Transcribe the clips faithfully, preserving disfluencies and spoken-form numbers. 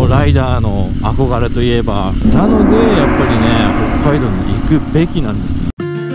ライダーの憧れといえばなので、やっぱりね北海道に行くべきなんですよ。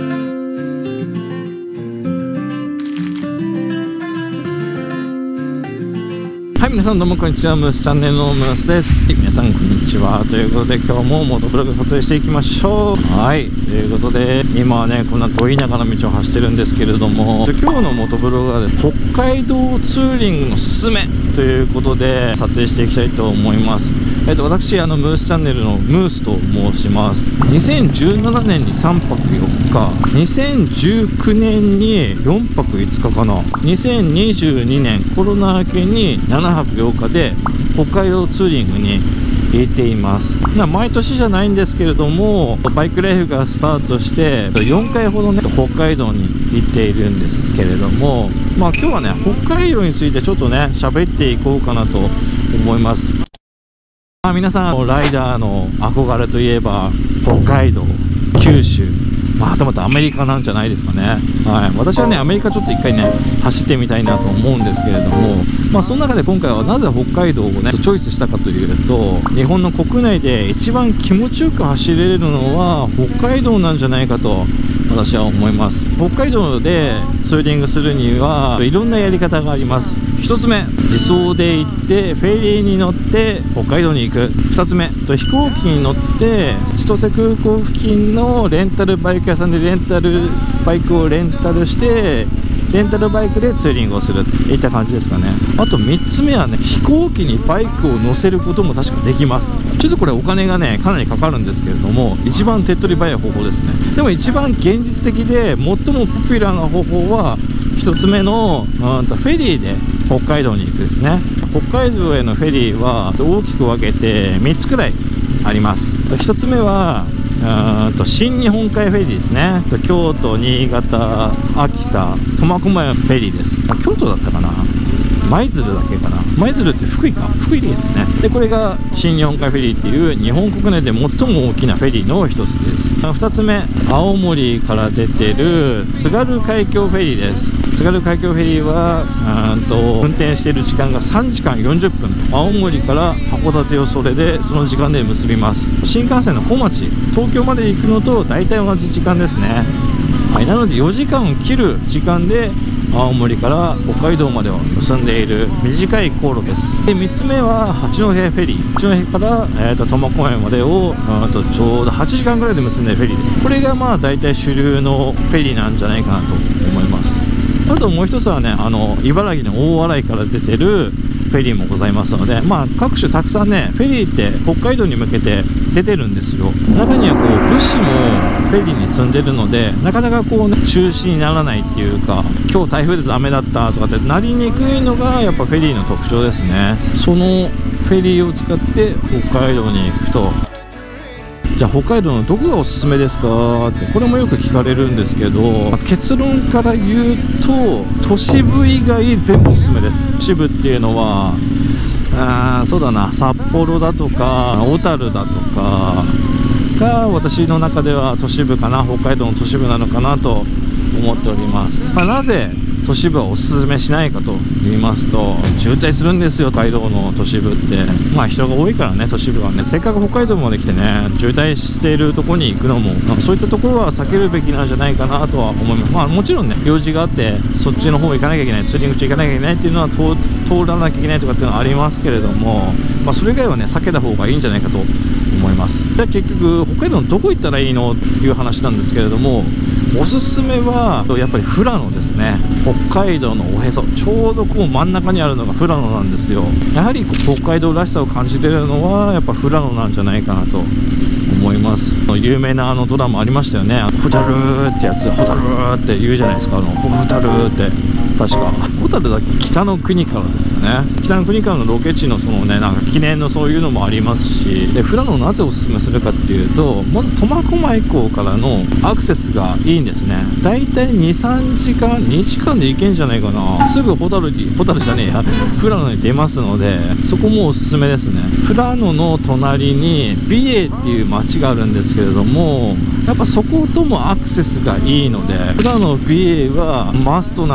はい、皆さんどうもこんにちは。ムースチャンネルのムースです。皆さんこんにちは。ということで今日もモトブログ撮影していきましょう。はい、ということで今はねこんな遠い田舎の道を走ってるんですけれども、今日のモトブログは、ね、北海道ツーリングのすすめということで撮影していきたいと思います。えっと私あのムースチャンネルのムースと申します。にせんじゅうななねんにさんぱくよっか、にせんじゅうきゅうねんによんぱくいつかかな、にせんにじゅうにねんコロナ明けにななはくようかで北海道ツーリングに行っています。毎年じゃないんですけれども、バイクライフがスタートしてよんかいほどね北海道に行っているんですけれども、まあ今日はね北海道についてちょっとね喋っていこうかなと思います。まあ、皆さんライダーの憧れといえば北海道、九州、まあ、はたまたアメリカなんじゃないですかね。はい、私はねアメリカちょっと一回ね走ってみたいなと思うんですけれども、まあその中で今回はなぜ北海道をねチョイスしたかというと、日本の国内で一番気持ちよく走れるのは北海道なんじゃないかと私は思います。北海道でツーリングするにはいろんなやり方があります。ひとつめ、自走で行ってフェリーに乗って北海道に行く。ふたつめ、飛行機に乗って千歳空港付近のレンタルバイク屋さんでレンタルバイクをレンタルしてレンタルバイクでツーリングをするといった感じですかね。あとみっつめはね、飛行機にバイクを乗せることも確かできます。ちょっとこれお金がねかなりかかるんですけれども、一番手っ取り早い方法ですね。でも一番現実的で最もポピュラーな方法はひとつめのうんとフェリーで北海道に行くですね。北海道へのフェリーは大きく分けてみっつくらいあります。ひとつめはうんと新日本海フェリーですね。京都、新潟、秋田、苫小牧フェリーです。京都だったかな、舞鶴だけかな、舞鶴って福井か、福井ですね。でこれが新日本海フェリーっていう日本国内で最も大きなフェリーの一つです。ふたつめ、青森から出てる津軽海峡フェリーです。津軽海峡フェリーはうんと運転している時間がさんじかんよんじゅっぷん、青森から函館をそれでその時間で結びます。新幹線の小町、東京まで行くのと大体同じ時間ですね。はい、なのでよじかんを切る時間で青森から北海道までを結んでいる短い航路です。でみっつめは八戸フェリー、八戸から、えー、と苫小牧までをとちょうどはちじかんぐらいで結んでいるフェリーです。これがまあ大体主流のフェリーなんじゃないかなと思います。あともう一つはね、あの茨城の大洗から出てるフェリーもございますので、まあ各種たくさんねフェリーって北海道に向けて出てるんですよ。中にはこう物資もフェリーに積んでるので、なかなかこうね中止にならないっていうか、今日台風でダメだったとかってなりにくいのがやっぱフェリーの特徴ですね。そのフェリーを使って北海道に行くと、じゃあ北海道のどこがおすすめですかって、これもよく聞かれるんですけど、結論から言うと都市部以外全部おすすめです。都市部っていうのはあーそうだな、札幌だとか小樽だとかが私の中では都市部かな、北海道の都市部なのかなと思っております。まあ、なぜ都市部はおすすめしないかと言いますと、渋滞するんですよ北海道の都市部って。まあ人が多いからね、都市部はね、せっかく北海道まで来てね渋滞しているところに行くのも、まあ、そういったところは避けるべきなんじゃないかなとは思います。まあもちろんね用事があってそっちの方行かなきゃいけない、ツーリング中行かなきゃいけないっていうのは通通らなきゃいけないとかっていうのはありますけれども、まあそれ以外はね避けた方がいいんじゃないかと思います。で結局北海道のどこ行ったらいいのっていう話なんですけれども、おすすめはやっぱり富良野ですね。北海道のおへそ、ちょうどこう真ん中にあるのが富良野なんですよ。やはり北海道らしさを感じてるのはやっぱ富良野なんじゃないかなと思います。有名なあのドラマありましたよね、ホタルーってやつ、ホタルーって言うじゃないですか、あのホタルーって確かホタルだけ北の国からですよね。北の国からのロケ地のそのねなんか記念のそういうのもありますし、で富良野をなぜおすすめするかっていうと、まず苫小牧港からのアクセスがいいんですね。だいたいにさんじかんにじかんで行けんじゃないかな。すぐホタルにホタルじゃねえや富良野に出ますので、そこもおすすめですね。富良野の隣に美瑛っていう町があるんですけれども、やっぱそこともアクセスがいいので富良野美瑛はマストなんじゃないか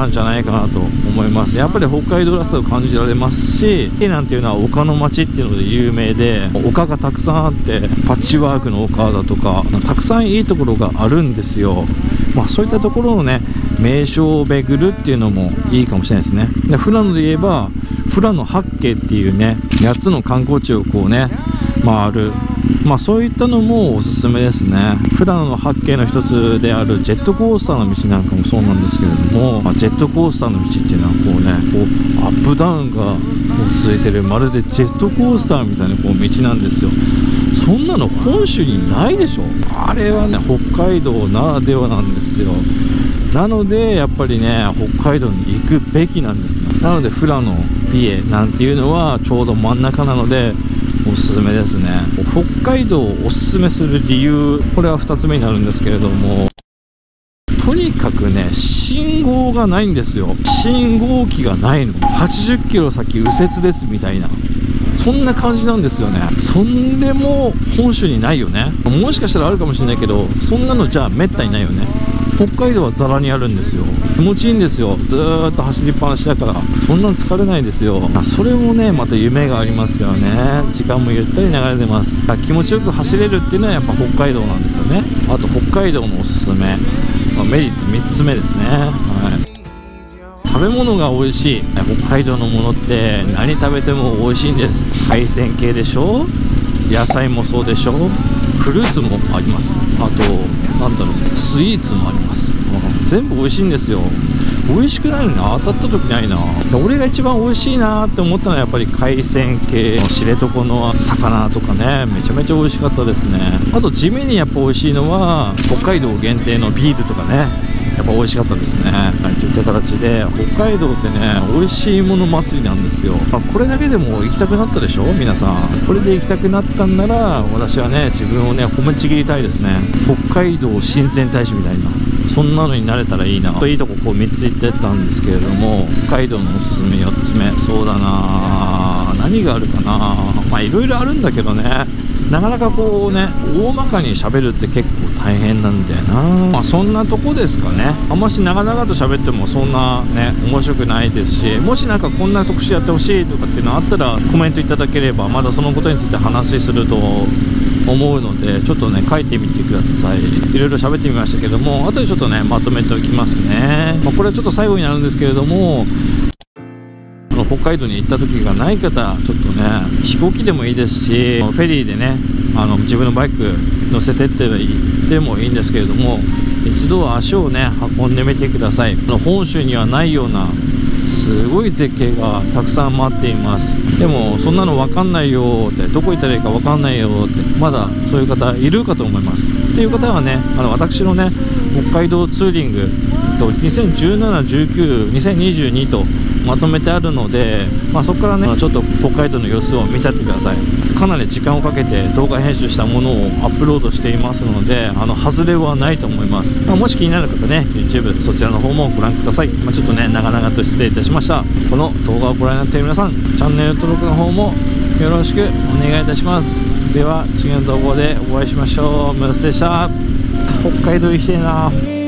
かなと思います。やっぱり北海道らしさを感じられますし、伊なんていうのは丘の町っていうので有名で、丘がたくさんあって、パッチワークの丘だとかたくさんいいところがあるんですよ。まあそういったところのね名所を巡るっていうのもいいかもしれないですね。で富良野で言えば富良野八景っていうねやっつの観光地をこうね回る、まあそういったのもおすすめですね。富良野の八景の一つであるジェットコースターの道なんかもそうなんですけれども、まあ、ジェットコースターの道っていうのはこうねこうアップダウンがこう続いてる、まるでジェットコースターみたいなこう道なんですよ。そんなの本州にないでしょ。あれはね北海道ならではなんですよ。なのでやっぱりね北海道に行くべきなんですよ。なので富良野美瑛なんていうのはちょうど真ん中なのでおすすめですね。北海道をおすすめする理由、これはふたつめになるんですけれども、とにかくね信号がないんですよ。信号機がないの。はちじゅっキロ先右折ですみたいな、そんな感じなんですよね。それも本州にないよね。もしかしたらあるかもしれないけど、そんなのじゃあめったにないよね。北海道はザラにあるんですよ。気持ちいいんですよ。ずーっと走りっぱなしだからそんなの疲れないですよ。それもねまた夢がありますよね。時間もゆったり流れてます。気持ちよく走れるっていうのはやっぱ北海道なんですよね。あと北海道のおすすめ、まあ、メリットみっつめですね。はい、食べ物が美味しい。北海道のものって何食べても美味しいんです。海鮮系でしょ、野菜もそうでしょ、フルーツもあります。あとなんだろうスイーツもあります。全部美味しいんですよ。美味しくないのに当たった時ないな。俺が一番美味しいなって思ったのはやっぱり海鮮系、知床の魚とかね、めちゃめちゃ美味しかったですね。あと地味にやっぱ美味しいのは北海道限定のビールとかね、やっぱ美味しかったですね。はい、といった形で北海道ってね美味しいもの祭りなんですよ。まあ、これだけでも行きたくなったでしょ皆さん。これで行きたくなったんなら私はね自分をね褒めちぎりたいですね。北海道親善大使みたいなそんなのになれたらいいなと。いいとここうみっつ言ってったんですけれども、北海道のおすすめよっつめ、そうだな何があるかな。まあいろいろあるんだけどね、なかなかこうね大まかに喋るって結構大変なんだよな。まあそんなとこですかね。あんまし長々と喋ってもそんなね面白くないですし、もしなんかこんな特集やってほしいとかっていうのあったらコメントいただければまだそのことについて話すると思うので、ちょっとね書いてみてください。いろいろ喋ってみましたけども、後でちょっとねまとめておきますね。まあ、これはちょっと最後になるんですけれども、北海道に行った時がない方、ちょっとね飛行機でもいいですし、フェリーでねあの自分のバイク乗せてって行ってもいいんですけれども、一度は足をね運んでみてください。本州にはないようなすごい絶景がたくさん待っています。でもそんなの分かんないよって、どこ行ったらいいか分かんないよって、まだそういう方いるかと思います。っていう方はね、あの私のね北海道ツーリングにせんじゅうなな、じゅうきゅう、にせんにじゅうにとまとめてあるので、まあ、そこからねちょっと北海道の様子を見ちゃってください。かなり時間をかけて動画編集したものをアップロードしていますので、あの外れはないと思います。まあ、もし気になる方ね YouTube そちらの方もご覧ください。まあ、ちょっとね長々と失礼いたしました。この動画をご覧になっている皆さん、チャンネル登録の方もよろしくお願いいたします。では次の動画でお会いしましょう。ムースでした。北海道行きたいな。